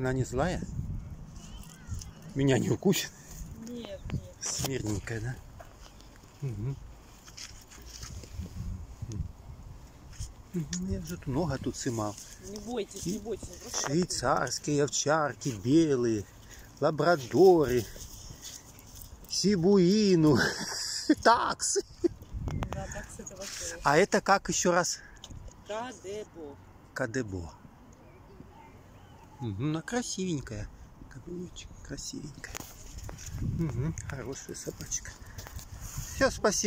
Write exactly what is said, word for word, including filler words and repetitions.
Она не злая? Меня не укусит? Нет, нет. Смирненькая, да? Угу. Я же много тут сымал. Не бойтесь, не бойтесь. Просто швейцарские овчарки, белые, лабрадоры, сибуину, таксы. да, таксы это вообще. А это как еще раз? Кадебо. Кадебо. Угу, она красивенькая. Красивенькая. Угу, хорошая собачка. Все, спасибо.